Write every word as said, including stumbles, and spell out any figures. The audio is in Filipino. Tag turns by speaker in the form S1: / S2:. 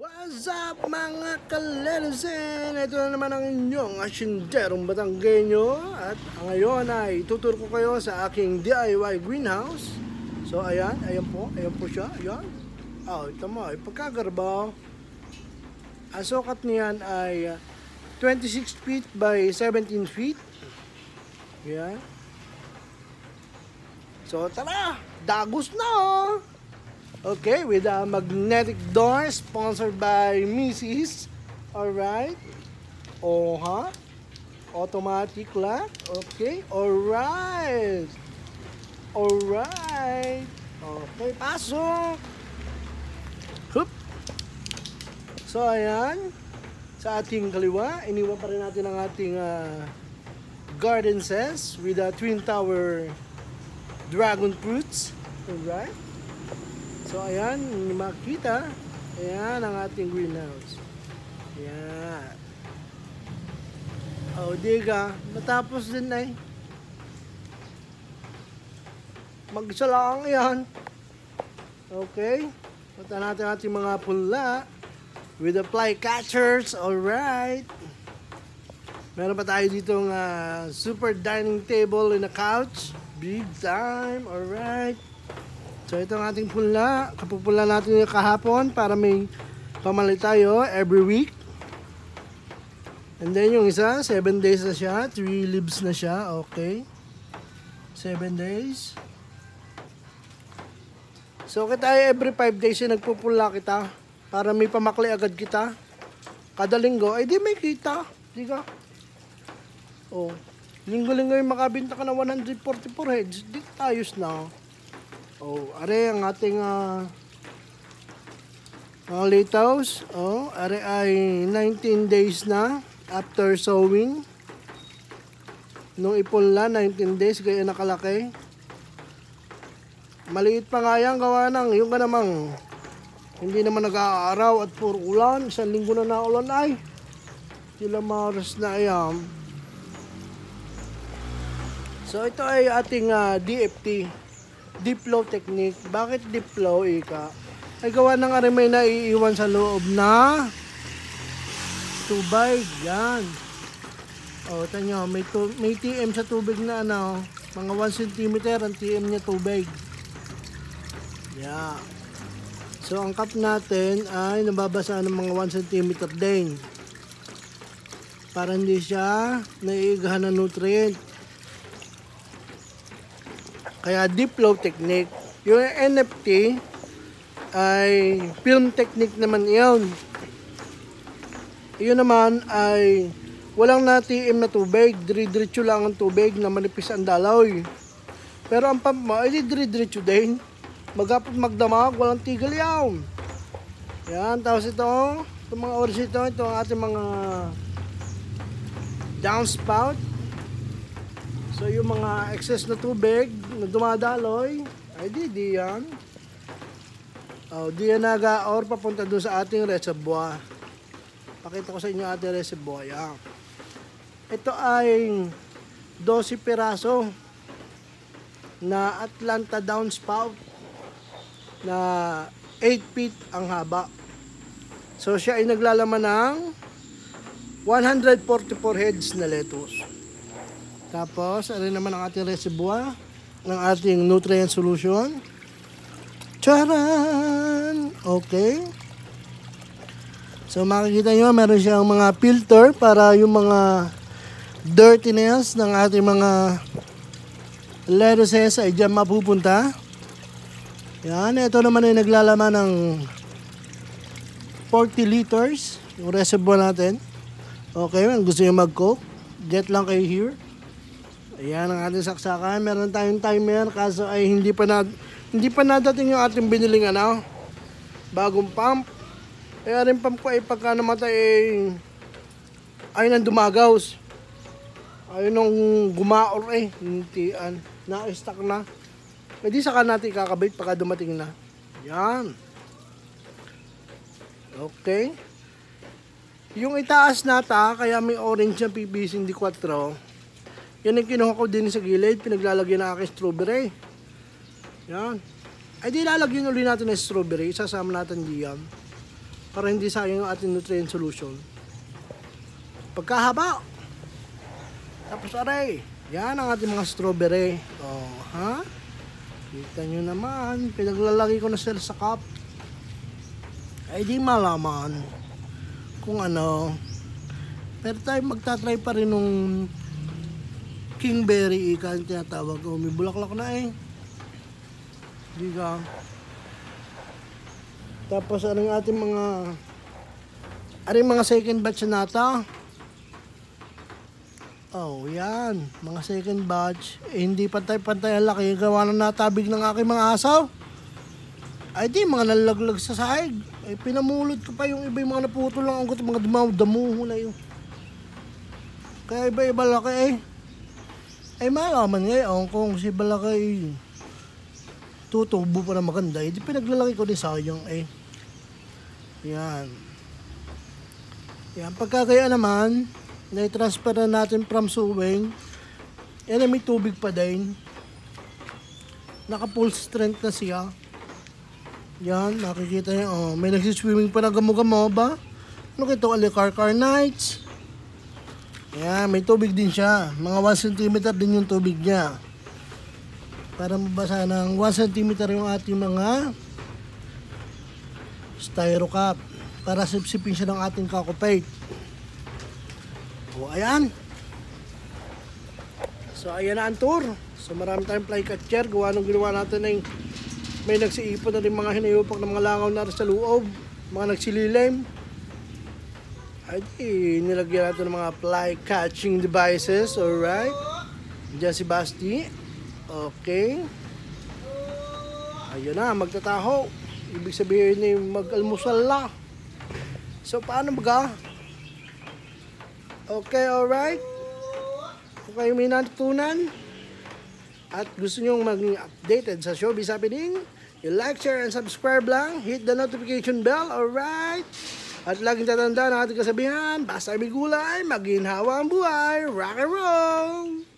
S1: What's up mga kalelesen? Ito na naman ang inyong asinderong Batanggenyo. At ngayon ay tuturo ko kayo sa aking D I Y greenhouse. So ayan, ayan po, ayan po siya, ayan. Oh, ito mo, ay pagkagarbaw. Ang sukat niyan ay twenty-six feet by seventeen feet. Ayan. So tara, dagos na oh! Okay, with a magnetic door sponsored by Missus Alright. Oh, ha? Automatic lock. Okay, alright. Alright. Okay, pasok. Hup. So, ayan. Sa ating kaliwa, iniwan pa rin natin ang ating uh, garden cess with a twin tower dragon fruits. Alright. So, ayan, makita. Ayan ang ating greenhouse. Ayan. O, diga. Matapos din ay. Mag-isa lang yan. Okay. Punta natin ating mga punla. With the fly catchers. Alright. Meron pa tayo ditong uh, super dining table and a couch. Big time. Alright. So ito ang ating punla. Kapupula natin yung kahapon para may pamalit tayo every week. And then yung isa, seven days na siya. three leaves na siya. Okay. seven days. So kita every five days yung nagpupula kita. Para may pamakli agad kita. Kada linggo, ay di may kita. Di ka? Oh. Linggo-linggo yung makabinta ka na one hundred forty-four heads. Di tayos na. Oh, are ang ating uh, mga lithouse. Oh, are ay nineteen days na after sowing. Nung ipunla, nineteen days, gaya nakalaki. Maliit pa nga yan, gawa ng, yung ka namang, hindi naman nag-aaraw at puro ulan. Isang linggo na naulan ay. Sila maras na ayam. So, ito ay ating uh, D F T. Deep flow technique. Bakit deep flow, Ika? Ay gawa ng arimay na iiwan sa loob na tubig. Yan. O, tanyo, may, may T M sa tubig na ano, mga one centimeter ang T M niya tubig. Yeah. So, ang cup natin ay nababasa ng mga one centimeter din. Para hindi siya naiigahan ng nutrient. Kaya deep flow technique. Yung N F T ay film technique naman yun. Yun naman ay walang na-T M na tubig. Dire-diretso lang ang tubig na manipis ang daloy. Pero ang pump mo ay dire-diretso din. Magapot magdamag, walang tigil yaw. Yan, tapos ito, itong mga oras ito, ito ang ating mga downspout. So yung mga excess na tubig na dumadaloy, ay di, di yan. O, di yan naga-or papunta doon sa ating reservoir. Pakita ko sa inyo ating reservoir. Yan. Ito ay twelve piraso na Atlanta downspout na eight feet ang haba. So siya ay naglalaman ng one hundred forty-four heads na lettuce. Tapos, ano naman ang ating reservoir ng ating nutrient solution. Charan! Okay. So, makikita nyo, meron siyang mga filter para yung mga dirtiness ng ating mga lettuces ay dyan mapupunta. Yan, ito naman ay naglalaman ng forty liters yung reservoir natin. Okay, gusto nyo mag-coke, get lang kayo here. Ayan ang ating saksakan. Meron tayong timer kaso ay hindi pa na hindi pa nadating yung ating biniling ano, bagong pump. Kaya rin pump ko ay pagka namatay ay ay nang dumagaws. Ay nung gumaor eh, hindi an na-stuck na. Pwede saka natin kakabit pagka dumating na. Yan. Okay. Yung itaas nata, kaya may orange na P V C hindi four. Yan ang kinuha ko din sa gilid, pinaglalagyan ng aking strawberry. Yan. Ay di lalagyan ulit natin ng strawberry, isasama natin diyan. para hindi sayang yung ating nutrient solution. Pagkahaba. Tapos aray, yan ang ating mga strawberry. Oh, ha? Kita nyo naman, pinaglalagay ko na sila sa cup. Ay di malaman kung ano. Pero tayo magtatry pa rin nung kingberry ika ang tinatawag. Oh, may bulaklak na eh. Di ka. Tapos anong ating mga aring mga second batch na nata. Oh, yan. Mga second batch. Eh, hindi pantay-pantay ang laki. Gawa na natabig ng aking mga asaw. Ay di, mga nalaglag sa sahig. Ay, pinamulot ko pa yung iba yung mga naputol lang. Ang gusto, mga damuho na yun. Kaya iba-iba laki eh. Ay malaman ngayon kung si Balakay tutubo pa na maganda. Eh, di pinaglalaki ko din sayang eh. Yan. Yan. Pagkakaya naman, na-transfer na natin from suwing. Yan, may tubig pa din. Naka full strength na siya. Yan, nakikita niyo. Oh, may nagsiswimming pa na gamo-gamo ba? Ano kito? Alicarcar Nights. Yan, may tubig din siya. Mga one centimeter din yung tubig niya. Para mabasa ng one centimeter yung ating mga styro cup. Para sipsipin siya ng ating kakopate. O, ayan. So, ayan na ang tour. So, marami tayong fly catcher. Gawa nung ginawa natin ay may nagsiipon na rin mga hinayupak ng mga langaw na sa loob. Mga nagsililim. Ay, di, nilagyan natin ng mga fly catching devices. Alright. Diyan si Basti. Okay. Ayun na, magtataho. Ibig sabihin ni mag-almusal na. So, paano baga? Okay, alright. Kung kayo may natutunan at gusto nyo maging updated sa showbiz happening, you like, share, and subscribe lang. Hit the notification bell, alright? At laging tatandaan ang ating kasabihan, basta may gulay, maginhawa ang buhay. Rock and roll!